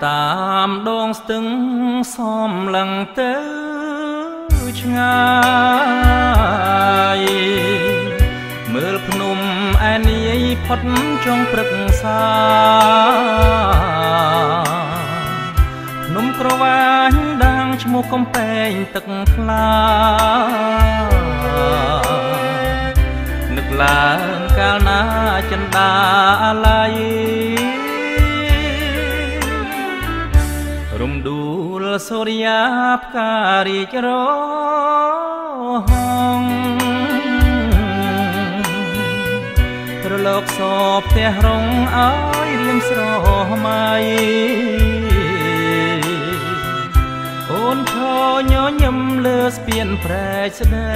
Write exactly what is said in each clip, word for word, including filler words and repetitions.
តាមដងស្ទឹងសំឡឹងទៅឆ្ងាយមើលភ្នំឯនាយផុតចុងព្រឹកសាភ្នំក្រវាញដាងឈ្មោះកំពែងទឹកថ្លានឹកឡើងកាលណាចិន្តាអាល័យរំដួលសូរិយាផ្ការីករហងរលកសផ្ទះរងឲ្យរៀមស្រមៃអូនឈរញញឹមលើស្ពានព្រែកស្ដី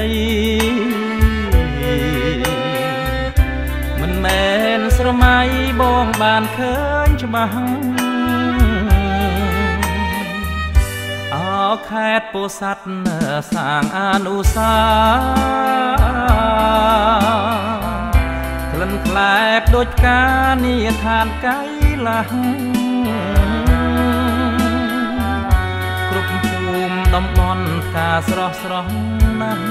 មិនមែនស្រមៃបងបានឃើញច្បាស់អោខេត្តពោធិ៍សាត់សាងអនុសាក្លិនក្លែបដូចផ្កានីឋានកៃឡាស់គ្រប់ភូមិតំបន់ផ្កាស្រស់ស្រស់ណាស់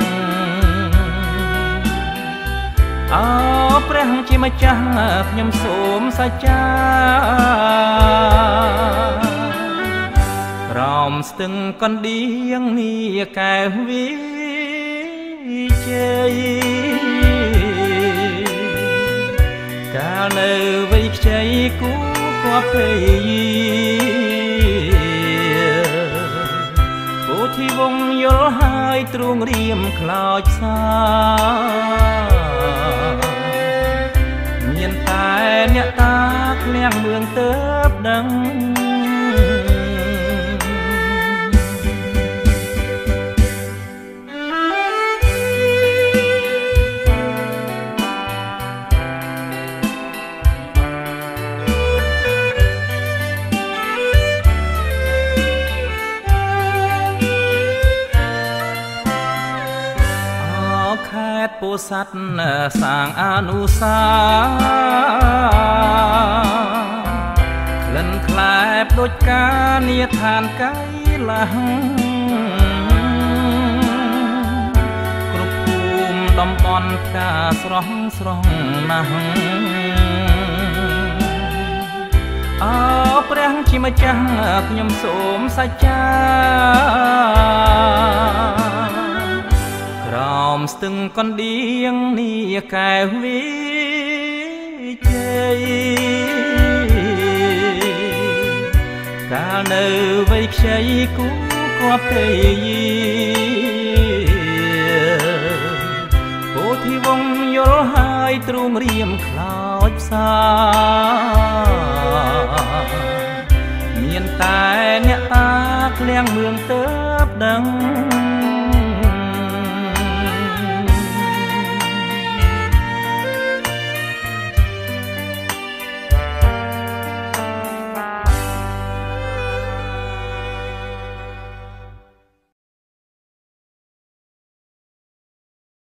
អោព្រះជាម្ចាស់ខ្ញុំសូមសច្ចារោមស្ទឹងកណ្ដៀងនេះកែវវិជ័យកាលនៅវ័យខ្ចីគូគាត់ពេយពោធិវង្សយល់ហើយទ្រូងរៀមខ្លោចសាមានតែអ្នកតាឃ្លាំងមឿងទៅដឹងពោធិ៍សាត់សាងអនុសាក្លិនក្លែបដូចកានីឋានកៃឡាស់គ្រប់ភូមិតំបន់ផ្កាស្រស់ស្រស់ណាស់អោព្រះជាម្ចាស់ខ្ញុំសូមសច្ចារោមស្ទឹងកណ្ដៀងនេះកែវវិជ័យកាលនៅវ័យខ្ចីគូគាត់ពេយពោធិវង្សយល់ហើយទ្រូងរៀមខ្លោចផ្សាមានតែអ្នកតាឃ្លាំងមឿងទៅ